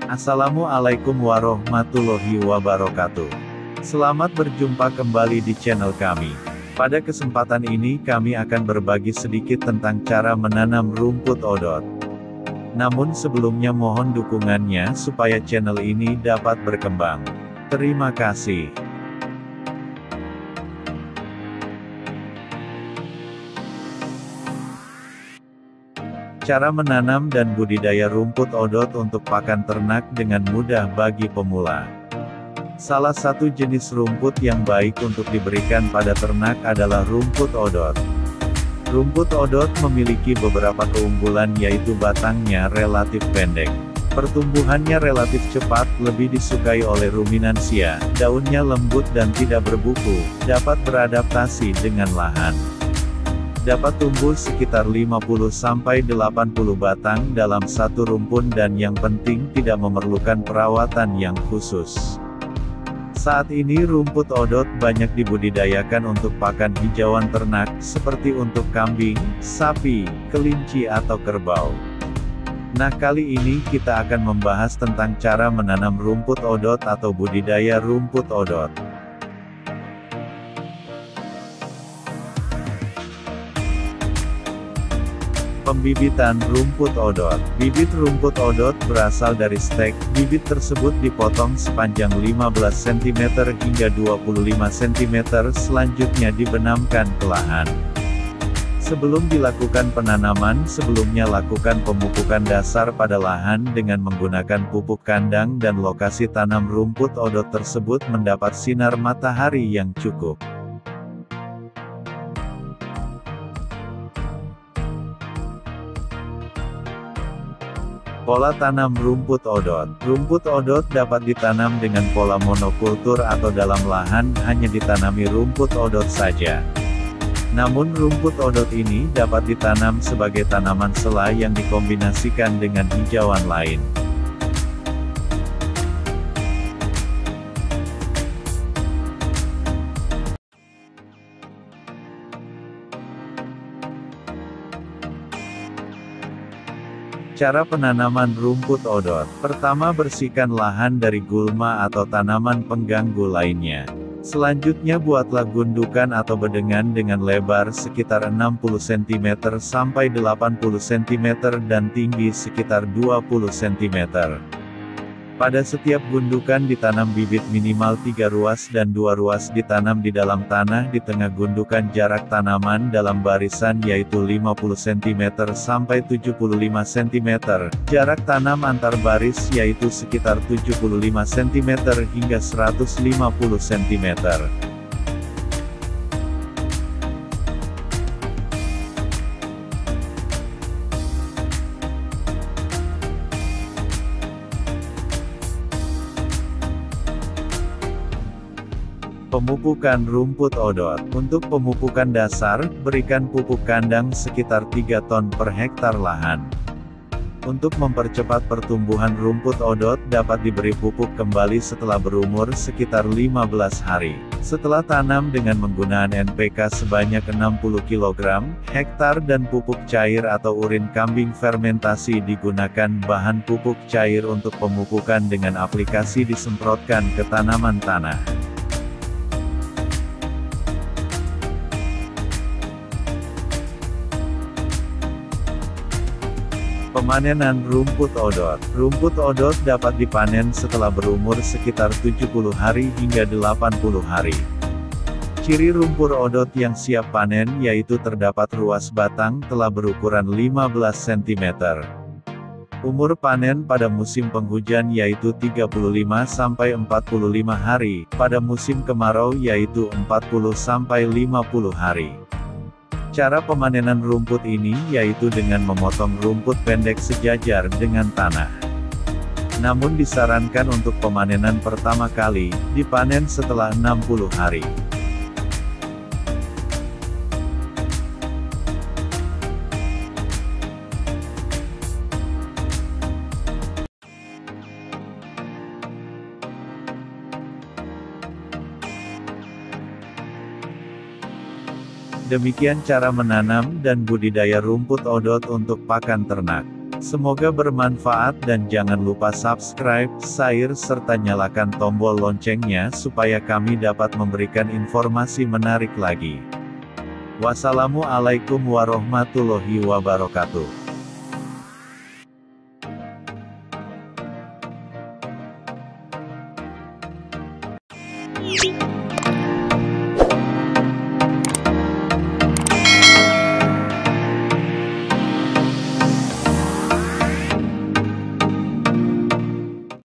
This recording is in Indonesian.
Assalamualaikum warahmatullahi wabarakatuh. Selamat berjumpa kembali di channel kami. Pada kesempatan ini kami akan berbagi sedikit tentang cara menanam rumput odot. Namun sebelumnya mohon dukungannya supaya channel ini dapat berkembang. Terima kasih. Cara menanam dan budidaya rumput odot untuk pakan ternak dengan mudah bagi pemula. Salah satu jenis rumput yang baik untuk diberikan pada ternak adalah rumput odot. Rumput odot memiliki beberapa keunggulan, yaitu batangnya relatif pendek. Pertumbuhannya relatif cepat, lebih disukai oleh ruminansia, daunnya lembut dan tidak berbuku, dapat beradaptasi dengan lahan. Dapat tumbuh sekitar 50-80 batang dalam satu rumpun dan yang penting tidak memerlukan perawatan yang khusus. Saat ini rumput odot banyak dibudidayakan untuk pakan hijauan ternak, seperti untuk kambing, sapi, kelinci atau kerbau. Nah, kali ini kita akan membahas tentang cara menanam rumput odot atau budidaya rumput odot. Pembibitan rumput odot. Bibit rumput odot berasal dari stek. Bibit tersebut dipotong sepanjang 15 cm hingga 25 cm, selanjutnya dibenamkan ke lahan. Sebelum dilakukan penanaman, sebelumnya lakukan pemupukan dasar pada lahan dengan menggunakan pupuk kandang dan lokasi tanam rumput odot tersebut mendapat sinar matahari yang cukup. Pola tanam rumput odot. Rumput odot dapat ditanam dengan pola monokultur atau dalam lahan hanya ditanami rumput odot saja. Namun rumput odot ini dapat ditanam sebagai tanaman sela yang dikombinasikan dengan hijauan lain. Cara penanaman rumput odot. Pertama, bersihkan lahan dari gulma atau tanaman pengganggu lainnya. Selanjutnya buatlah gundukan atau bedengan dengan lebar sekitar 60 cm sampai 80 cm dan tinggi sekitar 20 cm. Pada setiap gundukan ditanam bibit minimal 3 ruas dan 2 ruas ditanam di dalam tanah. Di tengah gundukan jarak tanaman dalam barisan yaitu 50 cm sampai 75 cm. Jarak tanam antar baris yaitu sekitar 75 cm hingga 150 cm. Pemupukan rumput odot. Untuk pemupukan dasar, berikan pupuk kandang sekitar 3 ton per hektar lahan. Untuk mempercepat pertumbuhan rumput odot dapat diberi pupuk kembali setelah berumur sekitar 15 hari. Setelah tanam dengan menggunakan NPK sebanyak 60 kg hektar dan pupuk cair atau urin kambing fermentasi digunakan. Bahan pupuk cair untuk pemupukan dengan aplikasi disemprotkan ke tanaman tanah. Pemanenan rumput odot. Rumput odot dapat dipanen setelah berumur sekitar 70 hari hingga 80 hari. Ciri rumput odot yang siap panen yaitu terdapat ruas batang telah berukuran 15 cm. Umur panen pada musim penghujan yaitu 35-45 hari, pada musim kemarau yaitu 40-50 hari. Cara pemanenan rumput ini yaitu dengan memotong rumput pendek sejajar dengan tanah. Namun disarankan untuk pemanenan pertama kali, dipanen setelah 60 hari. Demikian cara menanam dan budidaya rumput odot untuk pakan ternak. Semoga bermanfaat dan jangan lupa subscribe, share serta nyalakan tombol loncengnya supaya kami dapat memberikan informasi menarik lagi. Wassalamualaikum warahmatullahi wabarakatuh.